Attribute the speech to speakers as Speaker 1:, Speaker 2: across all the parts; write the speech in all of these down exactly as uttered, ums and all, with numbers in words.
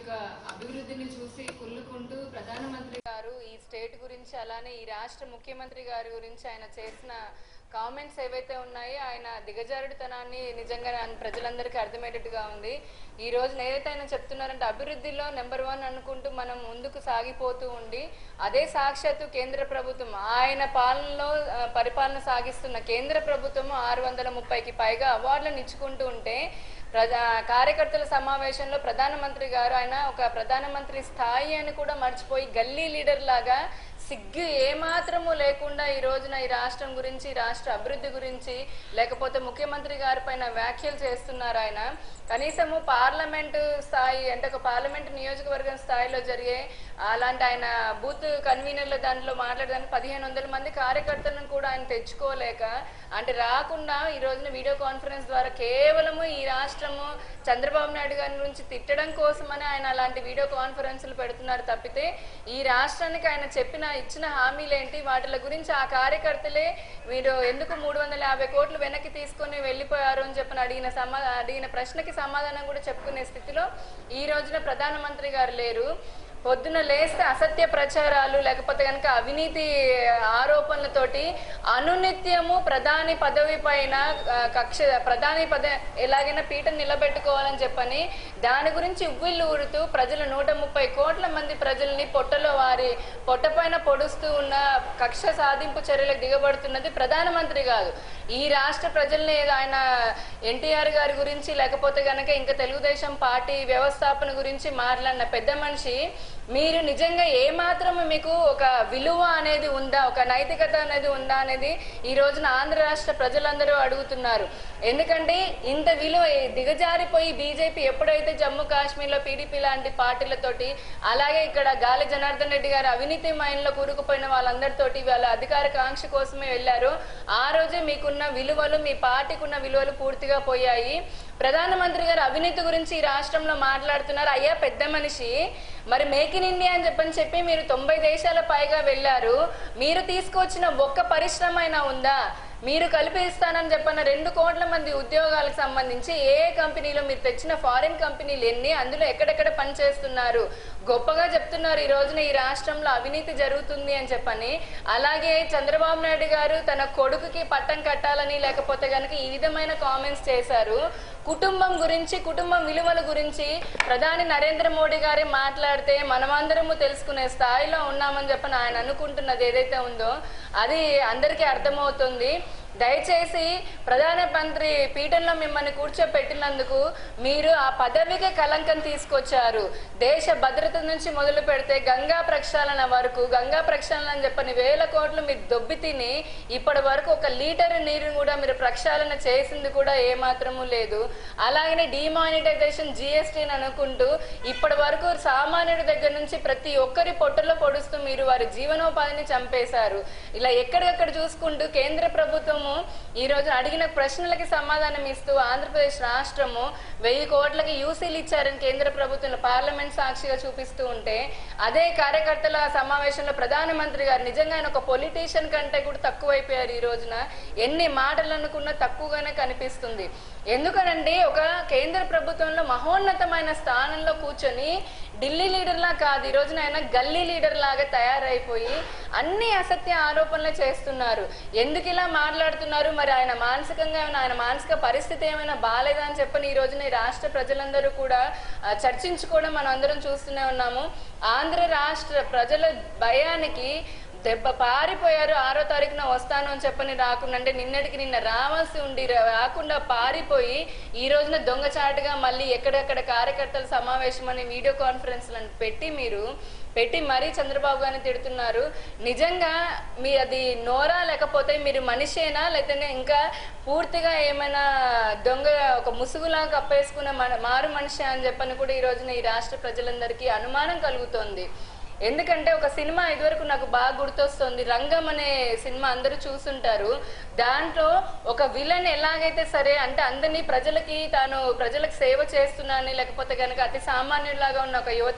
Speaker 1: యొక్క అభివృద్ధిని చూసి కుళ్ళుకుంటూ ప్రధానమంత్రి గారు ఈ స్టేట్ గురించి అలానే ఈ రాష్ట్ర ముఖ్యమంత్రి గారి గురించి ఆయన చేసిన కామెంట్స్ ఏవైతే ఉన్నాయో ఆయన దిగజారుడుతనాన్ని నిజంగా ప్రజలందరికీ అర్థమయ్యేటట్టుగా ఉంది. ఈ రోజు ఏదైతే ఆయన చెప్తున్నారంటే అభివృద్ధిలో నెంబర్ వన్ అనుకుంటూ మనం ముందుకు సాగిపోతూ ఉండి అదే సాక్షాత్తు కేంద్ర ప్రభుత్వం ఆయన పాలనలో పరిపాలన సాగిస్తున్న కేంద్ర ప్రభుత్వం ఆరు వందల ముప్పైకి పైగా అవార్డులను ఇచ్చుకుంటూ ఉంటే ప్రజా కార్యకర్తల సమావేశంలో ప్రధానమంత్రి గారు ఆయన ఒక ప్రధానమంత్రి స్థాయి అని కూడా మర్చిపోయి గల్లీ లీడర్ లాగా సిగ్గు ఏమాత్రము లేకుండా ఈ రోజున ఈ రాష్ట్రం గురించి రాష్ట్ర అభివృద్ధి గురించి లేకపోతే ముఖ్యమంత్రి గారి పైన వ్యాఖ్యలు చేస్తున్నారు. ఆయన కనీసము పార్లమెంటు స్థాయి అంటే ఒక పార్లమెంటు నియోజకవర్గం స్థాయిలో జరిగే అలాంటి ఆయన బూత్ కన్వీనర్ల దాంట్లో మాట్లాడడానికి పదిహేను వందల మంది కార్యకర్తలను కూడా ఆయన తెచ్చుకోలేక అంటే రాకుండా ఈ రోజున వీడియో కాన్ఫరెన్స్ ద్వారా కేవలము ఈ రాష్ట్రము చంద్రబాబు నాయుడు గారి గురించి తిట్టడం కోసమని ఆయన అలాంటి వీడియో కాన్ఫరెన్స్లు పెడుతున్నారు తప్పితే ఈ రాష్ట్రానికి ఆయన చెప్పిన ఇచ్చిన హామీలు ఏంటి వాటి గురించి ఆ కార్యకర్తలే మీరు ఎందుకు మూడు వందల యాభై కోట్లు వెనక్కి తీసుకొని వెళ్ళిపోయారు అని చెప్పని అడిగిన సమా అడిగిన ప్రశ్నకి సమాధానం కూడా చెప్పుకునే స్థితిలో ఈ రోజున ప్రధానమంత్రి గారు లేరు. పొద్దున లేస్తే అసత్య ప్రచారాలు లేకపోతే కనుక అవినీతి ఆరోపణలతోటి అనునిత్యము ప్రధాని పదవి పైన కక్ష ప్రధాని పద ఎలాగైనా పీఠం నిలబెట్టుకోవాలని చెప్పని దాని గురించి ఉవ్విళ్ళు ఊరుతూ ప్రజలు నూట ముప్పై కోట్ల మంది ప్రజల్ని పొట్టలో వారి పొట్ట పైన పొడుస్తూ ఉన్న కక్ష సాధింపు చర్యలకు దిగబడుతున్నది ప్రధానమంత్రి కాదు. ఈ రాష్ట్ర ప్రజల్ని ఆయన ఎన్టీఆర్ గారి గురించి లేకపోతే కనుక ఇంకా తెలుగుదేశం పార్టీ వ్యవస్థాపన గురించి మాట్లాడిన పెద్ద మనిషి మీరు నిజంగా ఏమాత్రం మీకు ఒక విలువ అనేది ఉందా ఒక నైతికత అనేది ఉందా అనేది ఈ రోజున ఆంధ్ర రాష్ట్ర ప్రజలందరూ అడుగుతున్నారు. ఎందుకంటే ఇంత విలువ దిగజారిపోయి బీజేపీ ఎప్పుడైతే జమ్మూ కాశ్మీర్లో పీడీపీ లాంటి పార్టీలతోటి అలాగే ఇక్కడ గాలి జనార్దన్ రెడ్డి గారు అవినీతి మైన్లో కూరుకుపోయిన వాళ్ళందరితోటి వాళ్ళ అధికార కాంక్ష కోసమే వెళ్ళారు. ఆ రోజే మీకున్న విలువలు మీ పార్టీకి ఉన్న విలువలు పూర్తిగా పోయాయి. ప్రధానమంత్రి గారు అవినీతి గురించి ఈ రాష్ట్రంలో మాట్లాడుతున్నారు. అయ్యా పెద్ద మనిషి మరి మేక్ ఇన్ ఇండియా అని చెప్పని చెప్పి మీరు తొంభై దేశాల పైగా వెళ్ళారు. మీరు తీసుకొచ్చిన ఒక్క పరిశ్రమ అయినా ఉందా? మీరు కల్పిస్తానని చెప్పిన రెండు కోట్ల మంది ఉద్యోగాలకు సంబంధించి ఏ కంపెనీలో మీరు తెచ్చిన ఫారిన్ కంపెనీలు ఎన్ని అందులో ఎక్కడెక్కడ పనిచేస్తున్నారు గొప్పగా చెప్తున్నారు. ఈ రోజున ఈ రాష్ట్రంలో అవినీతి జరుగుతుంది అని చెప్పని అలాగే చంద్రబాబు నాయుడు గారు తన కొడుకుకి పట్టం కట్టాలని లేకపోతే కనుక ఈ విధమైన కామెంట్స్ చేశారు. కుటుంబం గురించి కుటుంబం విలువల గురించి ప్రధాని నరేంద్ర మోడీ గారే మాట్లాడితే మనమందరము తెలుసుకునే స్థాయిలో ఉన్నామని చెప్పని ఆయన అనుకుంటున్నది ఏదైతే ఉందో అది అందరికీ అర్థమవుతుంది. దయచేసి ప్రధానమంత్రి పీఠంలో మిమ్మల్ని కూర్చోపెట్టినందుకు మీరు ఆ పదవికి కలంకం తీసుకొచ్చారు. దేశ భద్రత నుంచి మొదలు పెడితే గంగా ప్రక్షాళన వరకు గంగా ప్రక్షాళన అని చెప్పని వేల కోట్లు మీరు దొబ్బి తిని ఇప్పటి వరకు ఒక లీటర్ నీరుని కూడా మీరు ప్రక్షాళన చేసింది కూడా ఏమాత్రము లేదు. అలాగనే డిమానిటైజేషన్ జిఎస్టీని అనుకుంటూ ఇప్పటి వరకు సామాన్యుడి దగ్గర నుంచి ప్రతి ఒక్కరి పొట్టలో పొడుస్తూ మీరు వారి జీవనోపాధిని చంపేశారు. ఇలా ఎక్కడికక్కడ చూసుకుంటూ కేంద్ర ప్రభుత్వం ఈ రోజు అడిగిన ప్రశ్నలకి సమాధానం ఇస్తూ ఆంధ్రప్రదేశ్ రాష్ట్రము వెయ్యి కోట్లకి యూసీలు ఇచ్చారని కేంద్ర ప్రభుత్వం పార్లమెంట్ సాక్షిగా చూపిస్తూ ఉంటే అదే కార్యకర్తల సమావేశంలో ప్రధానమంత్రి గారు నిజంగా ఆయన ఒక పొలిటీషియన్ కంటే కూడా తక్కువైపోయారు. ఈ రోజున ఎన్ని మాటలు అనుకున్నా తక్కువగానే కనిపిస్తుంది. ఎందుకనంటే ఒక కేంద్ర ప్రభుత్వంలో మహోన్నతమైన స్థానంలో కూర్చొని ఢిల్లీ లీడర్లా కాదు ఈ రోజున ఆయన గల్లీ లీడర్ లాగా తయారైపోయి అన్ని అసత్య ఆరోపణలు చేస్తున్నారు. ఎందుకు ఇలా మాట్లాడుతున్నారు మరి ఆయన మానసికంగా ఏమైనా ఆయన మానసిక పరిస్థితి ఏమైనా బాగాలేదా అని చెప్పని ఈ రోజున ఈ రాష్ట్ర ప్రజలందరూ కూడా చర్చించుకోవడం మనం అందరం చూస్తూనే ఉన్నాము. ఆంధ్ర రాష్ట్ర ప్రజల భయానికి దెబ్బ పారిపోయారు. ఆరో తారీఖున వస్తాను అని చెప్పని రాకుండా అంటే నిన్నటికి నిన్న రావాల్సి ఉండి రాకుండా పారిపోయి ఈ రోజున దొంగచాటుగా మళ్ళీ ఎక్కడెక్కడ కార్యకర్తల సమావేశం అని వీడియో కాన్ఫరెన్స్లను పెట్టి మీరు పెట్టి మరీ చంద్రబాబు గారిని తిడుతున్నారు. నిజంగా మీ అది నోరా లేకపోతే మీరు మనిషేనా లేకపోతే ఇంకా పూర్తిగా ఏమైనా దొంగ ఒక ముసుగులా కప్పేసుకున్న మారు మనిషి అని చెప్పని కూడా ఈ రోజున ఈ రాష్ట్ర ప్రజలందరికీ అనుమానం కలుగుతోంది. ఎందుకంటే ఒక సినిమా ఇదివరకు నాకు బాగా గుర్తొస్తుంది, రంగం అనే సినిమా అందరూ చూసుంటారు. దాంట్లో ఒక విలన్ ఎలాగైతే సరే అంటే అందరినీ ప్రజలకి తాను ప్రజలకు సేవ చేస్తున్నానని లేకపోతే కనుక అతి సామాన్యులాగా ఉన్న ఒక యువత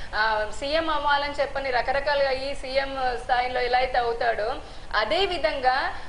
Speaker 1: సీఎం అవ్వాలని చెప్పని రకరకాలుగా ఈ సీఎం స్థాయిలో ఎలా అయితే అవుతాడో అదే విధంగా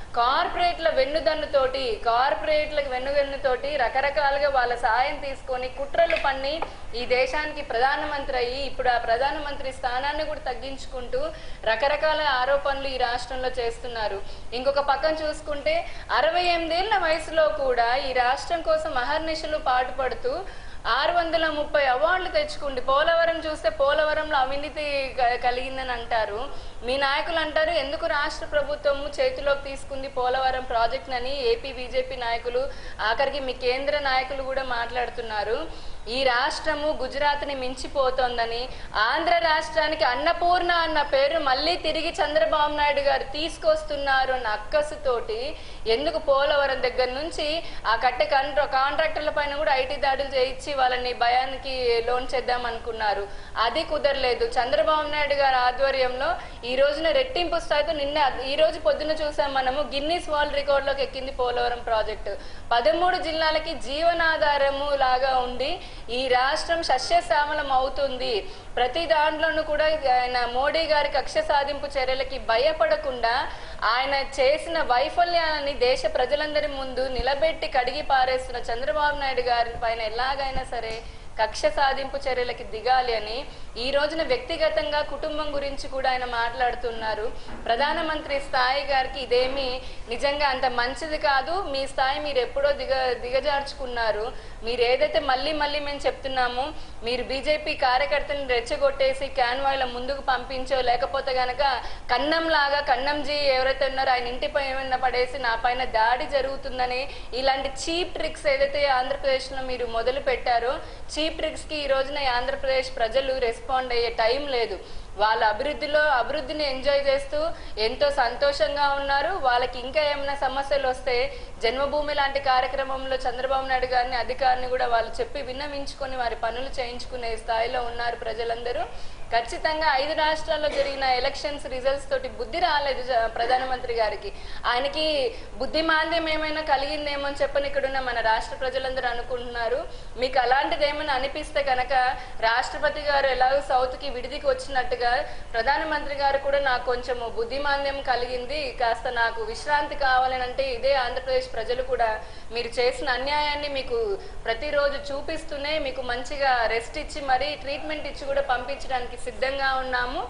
Speaker 1: కార్పొరేట్ల వెన్నుదన్నుతోటి కార్పొరేట్లకు వెన్నుదన్నుతోటి రకరకాలుగా వాళ్ళ సాయం తీసుకొని కుట్రలు పన్ని ఈ దేశానికి ప్రధానమంత్రి అయ్యి ఇప్పుడు ఆ ప్రధానమంత్రి స్థానాన్ని కూడా తగ్గించుకుంటూ రకరకాల ఆరోపణలు ఈ రాష్ట్రంలో చేస్తున్నారు. ఇంకొక పక్కన చూసుకుంటే అరవై ఎనిమిదేళ్ల వయసులో కూడా ఈ రాష్ట్రం కోసం అహర్నిశలు పాటుపడుతూ ఆరు వందల ముప్పై అవార్డులు తెచ్చుకుంది. పోలవరం చూస్తే పోలవరంలో అవినీతి కలిగిందని అంటారు. మీ నాయకులు అంటారు ఎందుకు రాష్ట్ర ప్రభుత్వము చేతిలోకి తీసుకుంది పోలవరం ప్రాజెక్ట్ అని ఏపీ బీజేపీ నాయకులు, ఆఖరికి మీ కేంద్ర నాయకులు కూడా మాట్లాడుతున్నారు. ఈ రాష్ట్రము గుజరాత్ని మించిపోతోందని, ఆంధ్ర రాష్ట్రానికి అన్నపూర్ణ అన్న పేరు మళ్ళీ తిరిగి చంద్రబాబు నాయుడు గారు తీసుకొస్తున్నారు అన్న అక్కసుతోటి ఎందుకు పోలవరం దగ్గర నుంచి ఆ కట్టె కాంట్రాక్టర్ల పైన కూడా ఐటీ దాడులు చేయించి వాళ్ళని భయానికి లోన్ చేద్దాం అనుకున్నారు. అది కుదరలేదు. చంద్రబాబు నాయుడు గారి ఆధ్వర్యంలో ఈ రోజున రెట్టింపు స్థాయితో నిన్న ఈ రోజు పొద్దున చూసాం మనము గిన్నీస్ వరల్డ్ రికార్డ్ లోకి ఎక్కింది పోలవరం ప్రాజెక్టు. పదమూడు జిల్లాలకి జీవనాధారము లాగా ఉండి ఈ రాష్ట్రం సస్యశ్యామలం అవుతుంది. ప్రతి దాంట్లోనూ కూడా ఆయన మోడీ గారి కక్ష సాధింపు చర్యలకి భయపడకుండా ఆయన చేసిన వైఫల్యాన్ని దేశ ప్రజలందరి ముందు నిలబెట్టి కడిగి పారేస్తున్న చంద్రబాబు నాయుడు గారి పైన ఎలాగైనా సరే కక్ష సాధింపు చర్యలకి దిగాలి అని ఈ రోజున వ్యక్తిగతంగా కుటుంబం గురించి కూడా ఆయన మాట్లాడుతున్నారు. ప్రధానమంత్రి స్థాయి గారికి ఇదేమి నిజంగా అంత మంచిది కాదు. మీ స్థాయి మీరు ఎప్పుడో దిగ దిగజార్చుకున్నారు. మీరు ఏదైతే మళ్ళీ మళ్ళీ మేము చెప్తున్నాము, మీరు బీజేపీ కార్యకర్తలను రెచ్చగొట్టేసి క్యాన్వాయ్ల ముందుకు పంపించో లేకపోతే గనక కన్నం లాగా కన్నంజీ ఎవరైతే ఉన్నారో ఆయన ఇంటిపై ఏమైనా పడేసి నా పైన దాడి జరుగుతుందని ఇలాంటి చీప్ ట్రిక్స్ ఏదైతే ఆంధ్రప్రదేశ్ లో మీరు మొదలు పెట్టారో చీప్ ట్రిక్స్ కి ఈ రోజున ఆంధ్రప్రదేశ్ ప్రజలు రెస్పాండ్ అయ్యే టైం లేదు. వాళ్ళ అభివృద్ధిలో అభివృద్ధిని ఎంజాయ్ చేస్తూ ఎంతో సంతోషంగా ఉన్నారు. వాళ్ళకి ఇంకా ఏమైనా సమస్యలు వస్తే జన్మభూమి లాంటి కార్యక్రమంలో చంద్రబాబు నాయుడు గారిని అధికారిని కూడా వాళ్ళు చెప్పి విన్నవించుకొని వారి పనులు చేయించుకునే స్థాయిలో ఉన్నారు ప్రజలందరూ. ఖచ్చితంగా ఐదు రాష్ట్రాల్లో జరిగిన ఎలక్షన్స్ రిజల్ట్స్ తోటి బుద్ధి రాలేదు ప్రధానమంత్రి గారికి. ఆయనకి బుద్ధి మాంద్యం ఏమైనా కలిగిందేమో అని చెప్పని ఇక్కడున్న మన రాష్ట్ర ప్రజలందరూ అనుకుంటున్నారు. మీకు అలాంటిది ఏమైనా అనిపిస్తే కనుక రాష్ట్రపతి గారు ఎలాగో సౌత్ కి విడిదికి వచ్చినట్టుగా ప్రధానమంత్రి గారు కూడా నాకు కొంచెం బుద్ధిమాంద్యం కలిగింది, కాస్త నాకు విశ్రాంతి కావాలని అంటే ఇదే ఆంధ్రప్రదేశ్ ప్రజలు కూడా మీరు చేసిన అన్యాయాన్ని మీకు ప్రతిరోజు చూపిస్తూనే మీకు మంచిగా రెస్ట్ ఇచ్చి మరీ ట్రీట్మెంట్ ఇచ్చి కూడా పంపించడానికి సిద్ధంగా ఉన్నాము.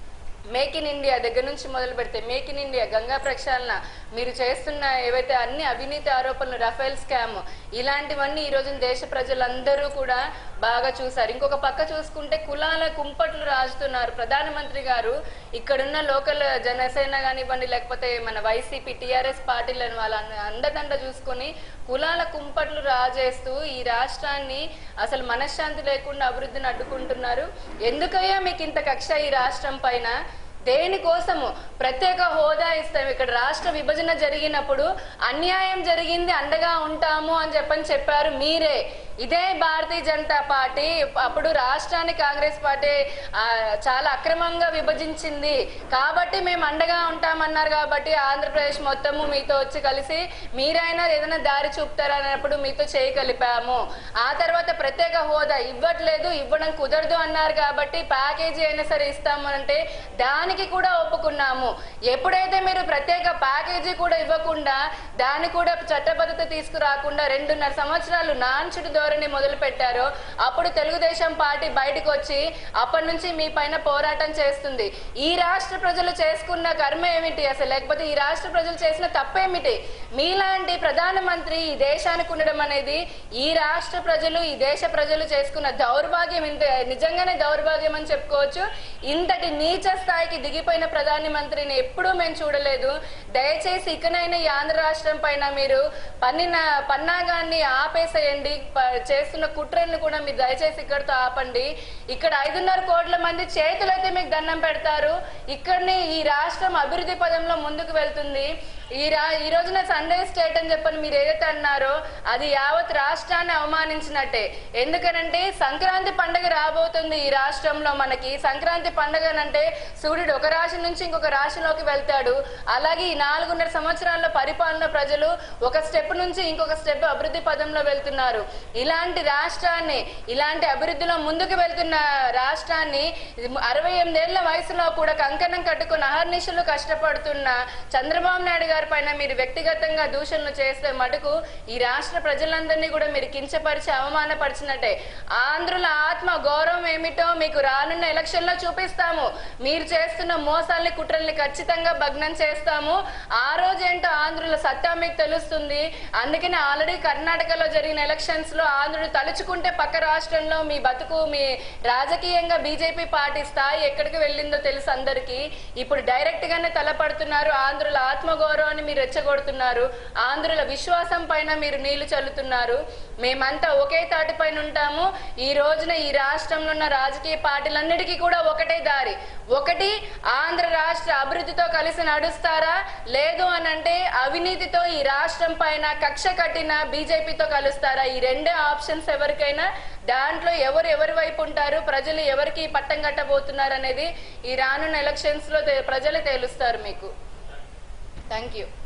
Speaker 1: మేక్ ఇన్ ఇండియా దగ్గర నుంచి మొదలు పెడితే మేక్ ఇన్ ఇండియా, గంగా ప్రక్షాళన, మీరు చేస్తున్న ఏవైతే అన్ని అవినీతి ఆరోపణలు, రఫేల్ స్కామ్, ఇలాంటివన్నీ ఈ రోజు దేశ ప్రజలందరూ కూడా బాగా చూసారు. ఇంకొక పక్క చూసుకుంటే కులాల కుంపట్లు రాజుతున్నారు ప్రధానమంత్రి గారు. ఇక్కడున్న లోకల్ జనసేన కానివ్వండి లేకపోతే మన వైసీపీ టీఆర్ఎస్ పార్టీలను వాళ్ళ అండదండ చూసుకొని కులాల కుంపట్లు రాజేస్తూ ఈ రాష్ట్రాన్ని అసలు మనశ్శాంతి లేకుండా అభివృద్ధిని అడ్డుకుంటున్నారు. ఎందుకయ్యా మీకు ఇంత కక్ష ఈ రాష్ట్రం పైన? దేనికోసము? ప్రత్యేక హోదా ఇస్తాం, ఇక్కడ రాష్ట్ర విభజన జరిగినప్పుడు అన్యాయం జరిగింది అండగా ఉంటాము అని చెప్పని చెప్పారు మీరే. ఇదే భారతీయ జనతా పార్టీ అప్పుడు రాష్ట్రాన్ని కాంగ్రెస్ పార్టీ చాలా అక్రమంగా విభజించింది కాబట్టి మేము అండగా ఉంటామన్నారు. కాబట్టి ఆంధ్రప్రదేశ్ మొత్తము మీతో వచ్చి కలిసి మీరైనా ఏదైనా దారి చూపుతారన్నప్పుడు మీతో చేయి కలిపాము. ఆ తర్వాత ప్రత్యేక హోదా ఇవ్వట్లేదు, ఇవ్వడం కుదరదు అన్నారు కాబట్టి ప్యాకేజీ అయినా సరే ఇస్తాము అంటే దానికి కూడా ఒప్పుకున్నాము. ఎప్పుడైతే మీరు ప్రత్యేక ప్యాకేజీ కూడా ఇవ్వకుండా దాన్ని కూడా చట్టబద్ధత తీసుకురాకుండా రెండున్నర సంవత్సరాలు నాన్చుడు ధోరణి మొదలు పెట్టారో అప్పుడు తెలుగుదేశం పార్టీ బయటకు వచ్చి అప్పటి నుంచి మీ పైన పోరాటం చేస్తుంది. ఈ రాష్ట్ర ప్రజలు చేసుకున్న కర్మ ఏమిటి అసలు? లేకపోతే ఈ రాష్ట్ర ప్రజలు చేసిన తప్పేమిటి? మీలాంటి ప్రధానమంత్రి ఈ దేశానికి ఉండడం అనేది ఈ రాష్ట్ర ప్రజలు ఈ దేశ ప్రజలు చేసుకున్న దౌర్భాగ్యం. ఇంత నిజంగానే దౌర్భాగ్యం అని చెప్పుకోవచ్చు. ఇంతటి నీచ స్థాయికి దిగిపోయిన ప్రధానమంత్రిని ఎప్పుడూ మేము చూడలేదు. దయచేసి ఇకనైనా ఈ ఆంధ్ర రాష్ట్రం పైన మీరు పన్నిన పన్నాగాన్ని ఆపేసేయండి. చేస్తున్న కుట్రల్ని కూడా మీరు దయచేసి ఇక్కడితో ఆపండి. ఇక్కడ ఐదున్నర కోట్ల మంది చేతులైతే మీకు దండం పెడతారు. ఇక్కడనే ఈ రాష్ట్రం అభివృద్ధి పదంలో ముందుకు వెళ్తుంది. ఈ రా ఈ రోజున సండే స్టేట్ అని చెప్పని మీరు ఏదైతే అన్నారో అది యావత్ రాష్ట్రాన్ని అవమానించినట్టే. ఎందుకనంటే సంక్రాంతి పండుగ రాబోతుంది ఈ రాష్ట్రంలో. మనకి సంక్రాంతి పండుగ అంటే సూర్యుడు ఒక రాశి నుంచి ఇంకొక రాశిలోకి వెళ్తాడు. అలాగే ఈ నాలుగున్నర సంవత్సరాల పరిపాలన ప్రజలు ఒక స్టెప్ నుంచి ఇంకొక స్టెప్ అభివృద్ధి పదంలో వెళ్తున్నారు. ఇలాంటి రాష్ట్రాన్ని ఇలాంటి అభివృద్ధిలో ముందుకు వెళ్తున్న రాష్ట్రాన్ని అరవై ఎనిమిదేళ్ల వయసులో కూడా కంకణం కట్టుకుని అహర్నిశలు కష్టపడుతున్న చంద్రబాబు నాయుడు గారి పైన మీరు వ్యక్తిగతంగా దూషణలు చేస్తే మటుకు ఈ రాష్ట్ర ప్రజలందరినీ కూడా మీరు కించపరిచి అవమానపరిచినట్టే. ఆంధ్రుల ఆత్మ గౌరవం ఏమిటో మీకు రానున్న ఎలక్షన్ లో చూపిస్తాము. మీరు చేస్తున్న మోసాల్ని కుట్రల్ని ఖచ్చితంగా భగ్నం చేస్తాము. ఆ రోజు ఏంటో ఆంధ్రుల సత్తా మీకు తెలుస్తుంది. అందుకని ఆల్రెడీ కర్ణాటకలో జరిగిన ఎలక్షన్స్ లో ఆంధ్రులు తలుచుకుంటే పక్క రాష్ట్రంలో మీ బతుకు మీ రాజకీయంగా బీజేపీ పార్టీ స్థాయి ఎక్కడికి వెళ్ళిందో తెలుసు అందరికీ. ఇప్పుడు డైరెక్ట్ గానే తలపడుతున్నారు. ఆంధ్రుల ఆత్మగౌరవాన్ని మీరు రెచ్చగొడుతున్నారు. ఆంధ్రుల విశ్వాసం పైన మీరు నీళ్లు చల్లుతున్నారు. మేమంతా ఒకే తాటి పైన ఉంటాము. ఈ రోజున ఈ రాష్ట్రంలో ఉన్న రాజకీయ పార్టీలన్నిటికీ కూడా ఒకటే దారి. ఒకటి, ఆంధ్ర రాష్ట్ర అభివృద్ధితో కలిసి నడుస్తారా, లేదు అని అంటే అవినీతితో ఈ రాష్ట్రం పైన కక్ష కట్టిన బీజేపీతో కలుస్తారా? ఈ రెండే ఆప్షన్స్ ఎవరికైనా. దాంట్లో ఎవరు ఎవరి వైపు ఉంటారు, ప్రజలు ఎవరికి పట్టం కట్టబోతున్నారు అనేది ఈ రానున్న ఎలక్షన్స్ లో ప్రజలు తేలుస్తారు మీకు. Thank you.